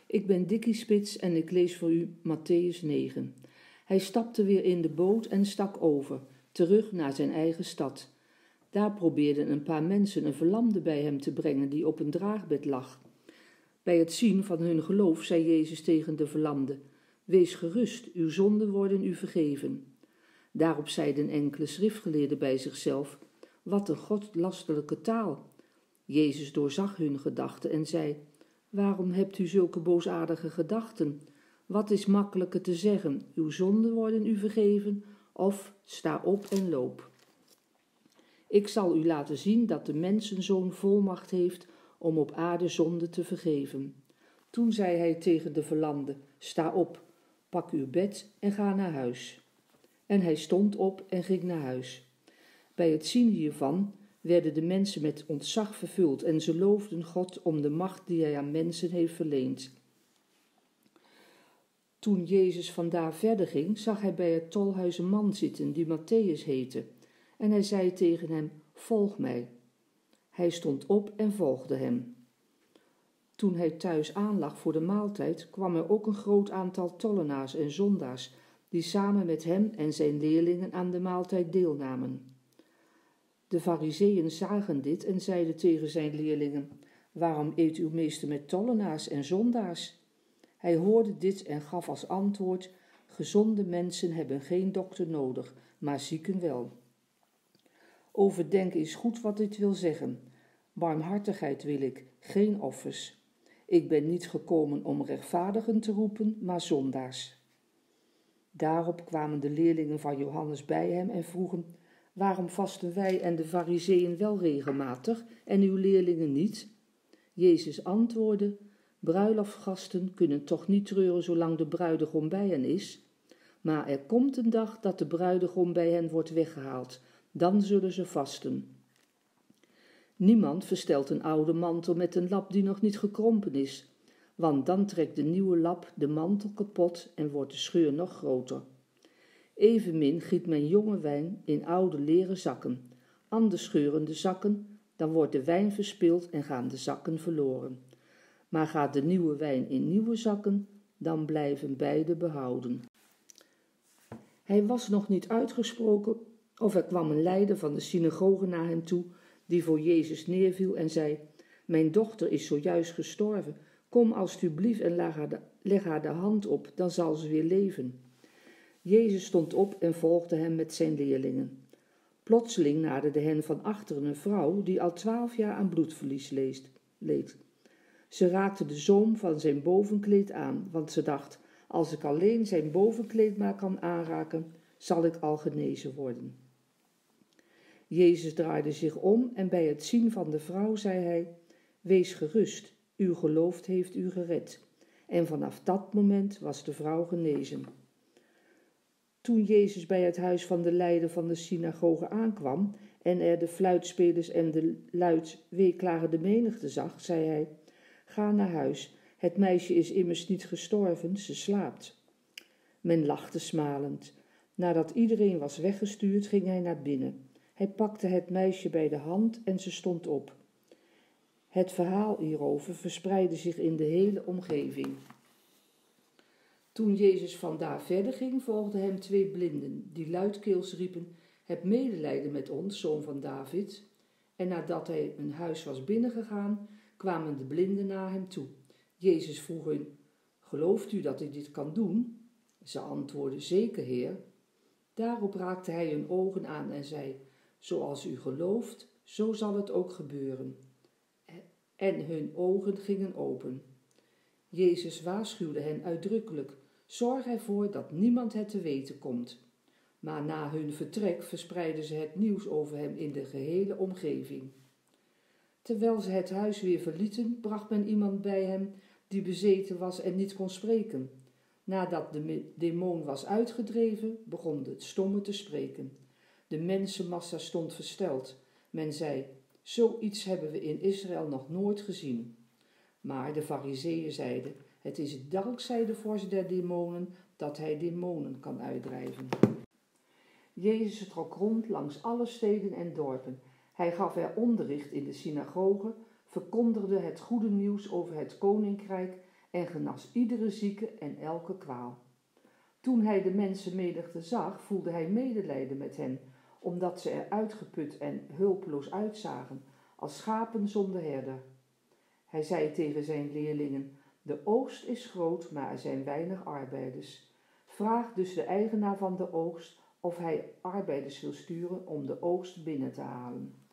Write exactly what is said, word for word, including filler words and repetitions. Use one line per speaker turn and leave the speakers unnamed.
Ik ben Dikkie Spits en ik lees voor u Mattheüs negen. Hij stapte weer in de boot en stak over, terug naar zijn eigen stad. Daar probeerden een paar mensen een verlamde bij hem te brengen die op een draagbed lag. Bij het zien van hun geloof zei Jezus tegen de verlamde: Wees gerust, uw zonden worden u vergeven. Daarop zeiden enkele schriftgeleerden bij zichzelf: Wat een godlastelijke taal. Jezus doorzag hun gedachten en zei: Waarom hebt u zulke boosaardige gedachten? Wat is makkelijker te zeggen: uw zonden worden u vergeven, of sta op en loop. Ik zal u laten zien dat de mensenzoon volmacht heeft om op aarde zonde te vergeven. Toen zei hij tegen de verlamde: Sta op, pak uw bed en ga naar huis. En hij stond op en ging naar huis. Bij het zien hiervan werden de mensen met ontzag vervuld en ze loofden God om de macht die hij aan mensen heeft verleend. Toen Jezus vandaar verder ging, zag hij bij het tolhuis een man zitten die Mattheüs heette. En hij zei tegen hem: Volg mij. Hij stond op en volgde hem. Toen hij thuis aanlag voor de maaltijd, kwam er ook een groot aantal tollenaars en zondaars, die samen met hem en zijn leerlingen aan de maaltijd deelnamen. De Farizeeën zagen dit en zeiden tegen zijn leerlingen: Waarom eet uw meester met tollenaars en zondaars? Hij hoorde dit en gaf als antwoord: Gezonde mensen hebben geen dokter nodig, maar zieken wel. Overdenk eens goed wat dit wil zeggen. Barmhartigheid wil ik, geen offers. Ik ben niet gekomen om rechtvaardigen te roepen, maar zondaars. Daarop kwamen de leerlingen van Johannes bij hem en vroegen: Waarom vasten wij en de Farizeeën wel regelmatig en uw leerlingen niet? Jezus antwoordde: Bruiloftgasten kunnen toch niet treuren zolang de bruidegom bij hen is? Maar er komt een dag dat de bruidegom bij hen wordt weggehaald. Dan zullen ze vasten. Niemand verstelt een oude mantel met een lap die nog niet gekrompen is, want dan trekt de nieuwe lap de mantel kapot en wordt de scheur nog groter. Evenmin giet men jonge wijn in oude leren zakken. Anders scheuren de zakken, dan wordt de wijn verspild en gaan de zakken verloren. Maar gaat de nieuwe wijn in nieuwe zakken, dan blijven beide behouden. Hij was nog niet uitgesproken of er kwam een leider van de synagoge naar hem toe, die voor Jezus neerviel en zei: Mijn dochter is zojuist gestorven. Kom alstublieft en leg haar, de, leg haar de hand op, dan zal ze weer leven. Jezus stond op en volgde hem met zijn leerlingen. Plotseling naderde hen van achteren een vrouw die al twaalf jaar aan bloedverlies leed. Ze raakte de zoom van zijn bovenkleed aan, want ze dacht: Als ik alleen zijn bovenkleed maar kan aanraken, zal ik al genezen worden. Jezus draaide zich om en bij het zien van de vrouw zei hij: Wees gerust, uw geloof heeft u gered. En vanaf dat moment was de vrouw genezen. Toen Jezus bij het huis van de leider van de synagoge aankwam en er de fluitspelers en de luid weeklagende menigte zag, zei hij: Ga naar huis, het meisje is immers niet gestorven, ze slaapt. Men lachte smalend. Nadat iedereen was weggestuurd, ging hij naar binnen. Hij pakte het meisje bij de hand en ze stond op. Het verhaal hierover verspreidde zich in de hele omgeving. Toen Jezus vandaar verder ging, volgden hem twee blinden, die luidkeels riepen: Heb medelijden met ons, zoon van David. En nadat hij een huis was binnengegaan, kwamen de blinden naar hem toe. Jezus vroeg hun: Gelooft u dat ik dit kan doen? Ze antwoordden: Zeker, Heer. Daarop raakte hij hun ogen aan en zei: Zoals u gelooft, zo zal het ook gebeuren. En hun ogen gingen open. Jezus waarschuwde hen uitdrukkelijk: Zorg ervoor dat niemand het te weten komt. Maar na hun vertrek verspreidden ze het nieuws over hem in de gehele omgeving. Terwijl ze het huis weer verlieten, bracht men iemand bij hem die bezeten was en niet kon spreken. Nadat de demon was uitgedreven, begon de stomme te spreken. De mensenmassa stond versteld. Men zei: Zoiets hebben we in Israël nog nooit gezien. Maar de Farizeeën zeiden: Het is dankzij de vorst der demonen dat hij demonen kan uitdrijven. Jezus trok rond langs alle steden en dorpen. Hij gaf er onderricht in de synagogen, verkondigde het goede nieuws over het koninkrijk en genas iedere zieke en elke kwaal. Toen hij de mensenmenigte zag, voelde hij medelijden met hen, omdat ze er uitgeput en hulpeloos uitzagen, als schapen zonder herder. Hij zei tegen zijn leerlingen: de oogst is groot, maar er zijn weinig arbeiders. Vraag dus de eigenaar van de oogst of hij arbeiders wil sturen om de oogst binnen te halen.